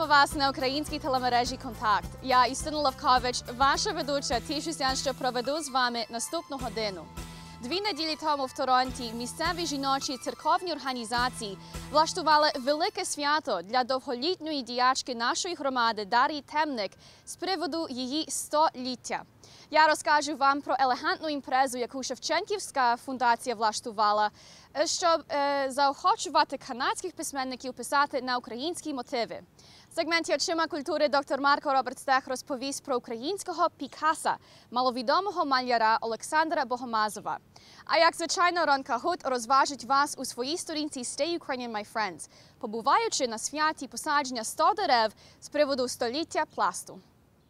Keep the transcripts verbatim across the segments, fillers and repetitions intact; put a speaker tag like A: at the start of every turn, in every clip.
A: вас на українській телемережі «Контакт». Я Істина Левкович, ваша ведуча. Тішуся, що проведу з вами наступну годину. Дві неділі тому в Торонті місцеві жіночі церковні організації влаштували велике свято для довголітньої діячки нашої громади Дар'ї Темник з приводу її століття. Я розкажу вам про елегантну імпрезу, яку Шевченківська фундація влаштувала, щоб е, заохочувати канадських письменників писати на українські мотиви. В сегменті «Очима культури» доктор Марко Робертстех розповість про українського Пікаса, маловідомого маляра Олександра Богомазова. А як звичайно, Рон Кагут розважить вас у своїй сторінці «Stay Ukrainian, my friends», побуваючи на святі посадження ста дерев з приводу століття пласту.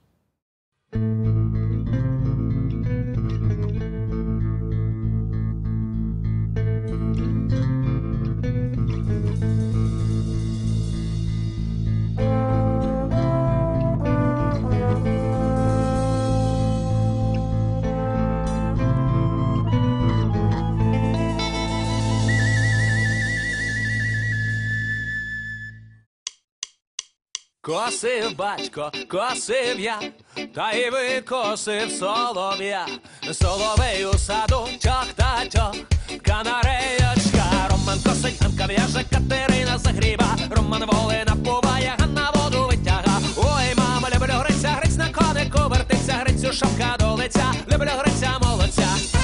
B: Косив батько, косив я, та й викосив солов'я. Соловей у саду тьох та тьох, канареєчка. Роман косить, Ганка в'яже, Катерина загріба. Роман воли напуває, Ганна воду витяга. Ой, мама, люблю гриця, гриць на конику вертиться, грицю шапка до лиця, люблю гриця молодця.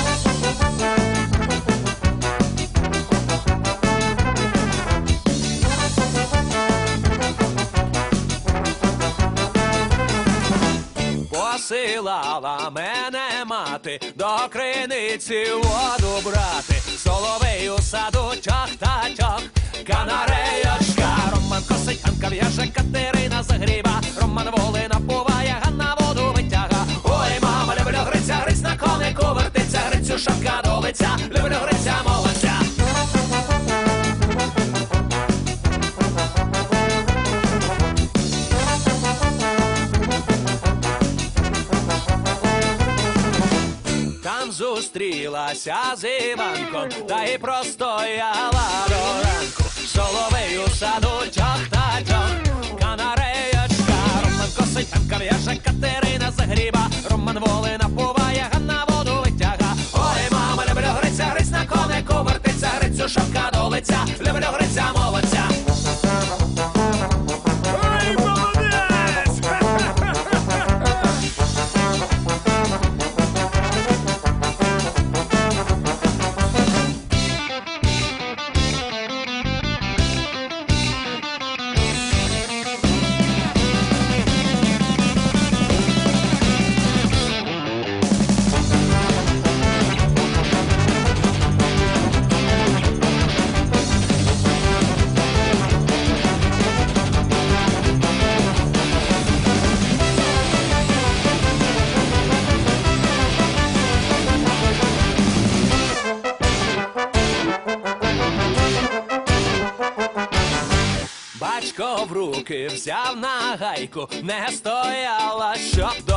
B: Посилала мене мати до криниці воду брати. Соловей у саду тьох та тьох, канареєчка. Роман косить, Ганка в'яже, Катерина загріба. Роман воли напуває, Ганна воду витяга. Ой, мама, люблю гриця, гриць на конику вертиться, грицю шапка до лиця, люблю гриця молодця. Зустрілася з Іванком, та й простояла до ранку. Соловей у саду тьох та тьох, канареєчка. Роман косить, Ганка в'яже, Катерина загріба. Роман воли напуває, Ганна воду витяга. Ой, мама, люблю гриця, гриць на конику вертиться, грицю шапка до лиця, люблю гриця молодця. Ой, молодець! Батько в руки взяв на гайку, не стояла, щоб до